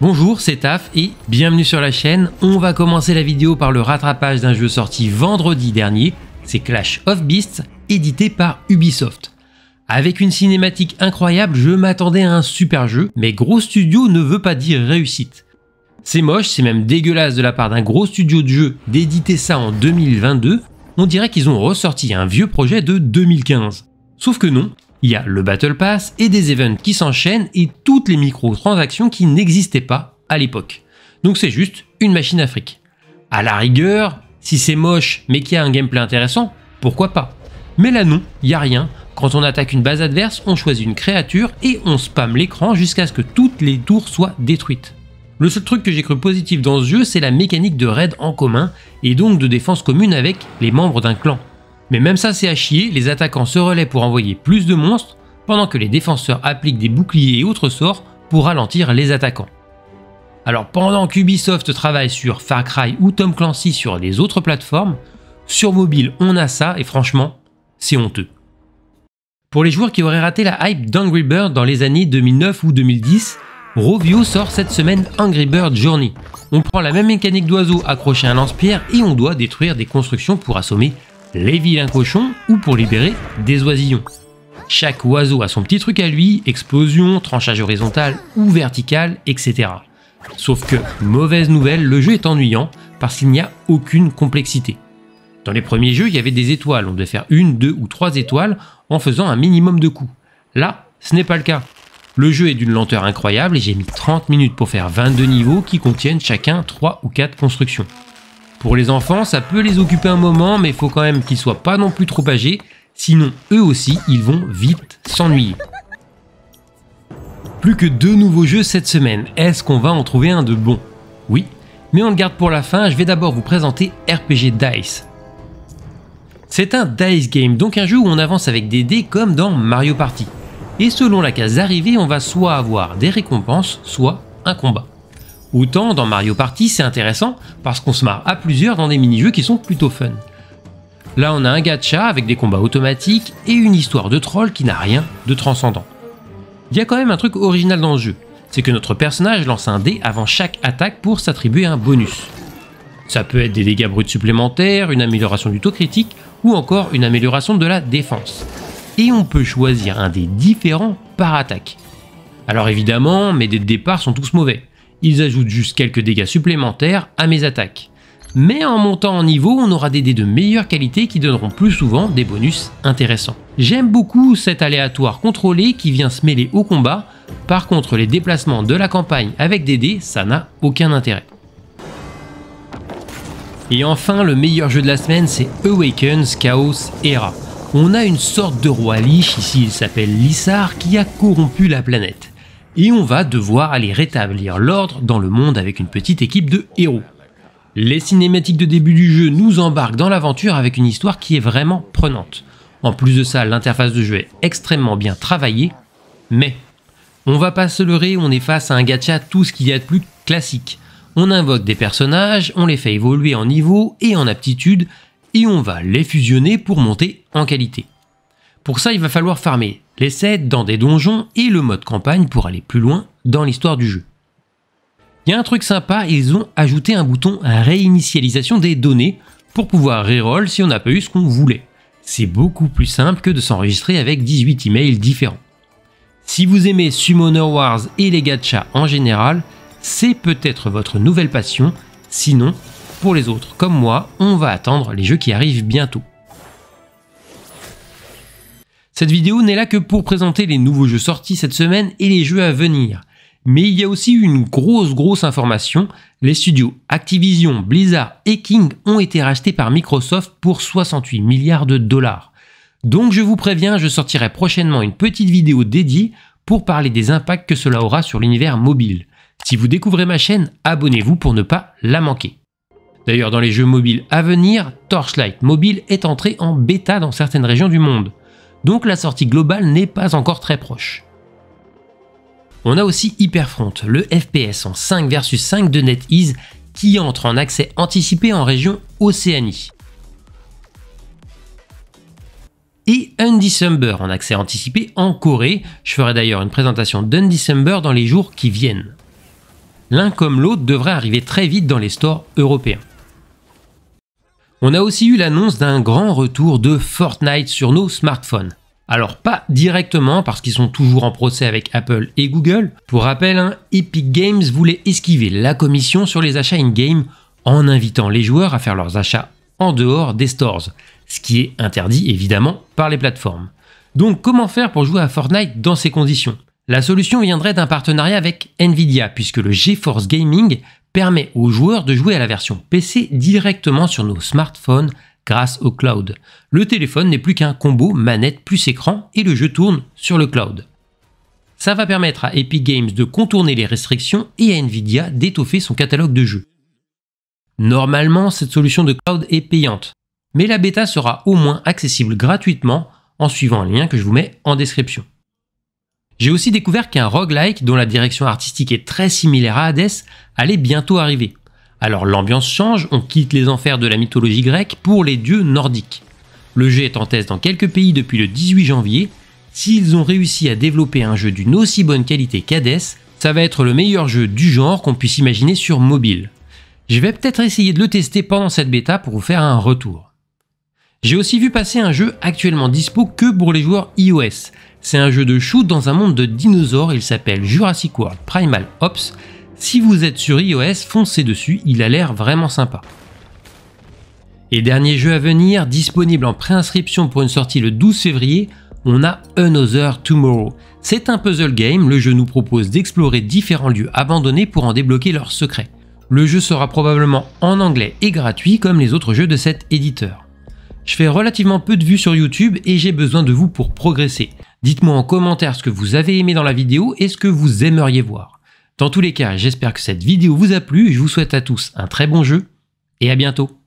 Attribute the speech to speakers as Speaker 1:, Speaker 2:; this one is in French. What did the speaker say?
Speaker 1: Bonjour, c'est Taf et bienvenue sur la chaîne. On va commencer la vidéo par le rattrapage d'un jeu sorti vendredi dernier, c'est Clash of Beasts, édité par Ubisoft. Avec une cinématique incroyable, je m'attendais à un super jeu, mais gros studio ne veut pas dire réussite. C'est moche, c'est même dégueulasse de la part d'un gros studio de jeu d'éditer ça en 2022, on dirait qu'ils ont ressorti un vieux projet de 2015. Sauf que non. Il y a le Battle Pass et des events qui s'enchaînent et toutes les microtransactions qui n'existaient pas à l'époque. Donc c'est juste une machine à fric. À la rigueur, si c'est moche mais qu'il y a un gameplay intéressant, pourquoi pas. Mais là non, il n'y a rien. Quand on attaque une base adverse, on choisit une créature et on spamme l'écran jusqu'à ce que toutes les tours soient détruites. Le seul truc que j'ai cru positif dans ce jeu, c'est la mécanique de raid en commun et donc de défense commune avec les membres d'un clan. Mais même ça c'est à chier, les attaquants se relaient pour envoyer plus de monstres, pendant que les défenseurs appliquent des boucliers et autres sorts pour ralentir les attaquants. Alors pendant qu'Ubisoft travaille sur Far Cry ou Tom Clancy sur les autres plateformes, sur mobile on a ça et franchement, c'est honteux. Pour les joueurs qui auraient raté la hype d'Angry Bird dans les années 2009 ou 2010, Rovio sort cette semaine Angry Bird Journey. On prend la même mécanique d'oiseau accroché à un lance-pierre et on doit détruire des constructions pour assommer les vilains cochons ou pour libérer des oisillons. Chaque oiseau a son petit truc à lui, explosion, tranchage horizontal ou vertical, etc. Sauf que, mauvaise nouvelle, le jeu est ennuyant parce qu'il n'y a aucune complexité. Dans les premiers jeux, il y avait des étoiles, on devait faire 1, 2 ou 3 étoiles en faisant un minimum de coups. Là, ce n'est pas le cas. Le jeu est d'une lenteur incroyable et j'ai mis 30 minutes pour faire 22 niveaux qui contiennent chacun 3 ou 4 constructions. Pour les enfants, ça peut les occuper un moment, mais il faut quand même qu'ils soient pas non plus trop âgés, sinon eux aussi, ils vont vite s'ennuyer. Plus que 2 nouveaux jeux cette semaine, est-ce qu'on va en trouver un de bon? Oui, mais on le garde pour la fin, je vais d'abord vous présenter RPG Dice. C'est un dice game, donc un jeu où on avance avec des dés comme dans Mario Party. Et selon la case d'arrivée, on va soit avoir des récompenses, soit un combat. Autant dans Mario Party c'est intéressant parce qu'on se marre à plusieurs dans des mini-jeux qui sont plutôt fun. Là on a un gacha avec des combats automatiques et une histoire de troll qui n'a rien de transcendant. Il y a quand même un truc original dans ce jeu, c'est que notre personnage lance un dé avant chaque attaque pour s'attribuer un bonus. Ça peut être des dégâts bruts supplémentaires, une amélioration du taux critique ou encore une amélioration de la défense. Et on peut choisir un dé différent par attaque. Alors évidemment, mes dés de départ sont tous mauvais. Ils ajoutent juste quelques dégâts supplémentaires à mes attaques. Mais en montant en niveau, on aura des dés de meilleure qualité qui donneront plus souvent des bonus intéressants. J'aime beaucoup cet aléatoire contrôlé qui vient se mêler au combat. Par contre, les déplacements de la campagne avec des dés, ça n'a aucun intérêt. Et enfin, le meilleur jeu de la semaine, c'est Awakens Chaos Era. On a une sorte de roi liche, ici il s'appelle Lissar, qui a corrompu la planète. Et on va devoir aller rétablir l'ordre dans le monde avec une petite équipe de héros. Les cinématiques de début du jeu nous embarquent dans l'aventure avec une histoire qui est vraiment prenante. En plus de ça, l'interface de jeu est extrêmement bien travaillée, mais on va pas se leurrer, on est face à un gacha tout ce qu'il y a de plus classique. On invoque des personnages, on les fait évoluer en niveau et en aptitude, et on va les fusionner pour monter en qualité. Pour ça, il va falloir farmer les sets dans des donjons et le mode campagne pour aller plus loin dans l'histoire du jeu. Il y a un truc sympa, ils ont ajouté un bouton à réinitialisation des données pour pouvoir reroll si on n'a pas eu ce qu'on voulait. C'est beaucoup plus simple que de s'enregistrer avec 18 emails différents. Si vous aimez Summoner Wars et les gachas en général, c'est peut-être votre nouvelle passion, sinon, pour les autres comme moi, on va attendre les jeux qui arrivent bientôt. Cette vidéo n'est là que pour présenter les nouveaux jeux sortis cette semaine et les jeux à venir. Mais il y a aussi une grosse information, les studios Activision, Blizzard et King ont été rachetés par Microsoft pour 68 milliards de dollars. Donc je vous préviens, je sortirai prochainement une petite vidéo dédiée pour parler des impacts que cela aura sur l'univers mobile. Si vous découvrez ma chaîne, abonnez-vous pour ne pas la manquer. D'ailleurs dans les jeux mobiles à venir, Torchlight Mobile est entré en bêta dans certaines régions du monde. Donc la sortie globale n'est pas encore très proche. On a aussi Hyperfront, le FPS en 5 vs 5 de NetEase qui entre en accès anticipé en région Océanie. Et Undecember en accès anticipé en Corée. Je ferai d'ailleurs une présentation d'Undecember dans les jours qui viennent. l'un comme l'autre devrait arriver très vite dans les stores européens. On a aussi eu l'annonce d'un grand retour de Fortnite sur nos smartphones. Alors pas directement parce qu'ils sont toujours en procès avec Apple et Google. Pour rappel, Epic Games voulait esquiver la commission sur les achats in-game en invitant les joueurs à faire leurs achats en dehors des stores, ce qui est interdit évidemment par les plateformes. Donc comment faire pour jouer à Fortnite dans ces conditions? La solution viendrait d'un partenariat avec Nvidia puisque le GeForce Gaming permet aux joueurs de jouer à la version PC directement sur nos smartphones grâce au cloud. Le téléphone n'est plus qu'un combo manette plus écran et le jeu tourne sur le cloud. Ça va permettre à Epic Games de contourner les restrictions et à Nvidia d'étoffer son catalogue de jeux. Normalement, cette solution de cloud est payante, mais la bêta sera au moins accessible gratuitement en suivant un lien que je vous mets en description. J'ai aussi découvert qu'un roguelike dont la direction artistique est très similaire à Hades allait bientôt arriver. Alors l'ambiance change, on quitte les enfers de la mythologie grecque pour les dieux nordiques. Le jeu est en test dans quelques pays depuis le 18 janvier. S'ils ont réussi à développer un jeu d'une aussi bonne qualité qu'Hades, ça va être le meilleur jeu du genre qu'on puisse imaginer sur mobile. Je vais peut-être essayer de le tester pendant cette bêta pour vous faire un retour. J'ai aussi vu passer un jeu actuellement dispo que pour les joueurs iOS. C'est un jeu de shoot dans un monde de dinosaures, il s'appelle Jurassic World Primal Ops. Si vous êtes sur iOS, foncez dessus, il a l'air vraiment sympa. Et dernier jeu à venir, disponible en préinscription pour une sortie le 12 février, on a Another Tomorrow. C'est un puzzle game, le jeu nous propose d'explorer différents lieux abandonnés pour en débloquer leurs secrets. Le jeu sera probablement en anglais et gratuit comme les autres jeux de cet éditeur. Je fais relativement peu de vues sur YouTube et j'ai besoin de vous pour progresser. Dites-moi en commentaire ce que vous avez aimé dans la vidéo et ce que vous aimeriez voir. Dans tous les cas, j'espère que cette vidéo vous a plu, je vous souhaite à tous un très bon jeu et à bientôt.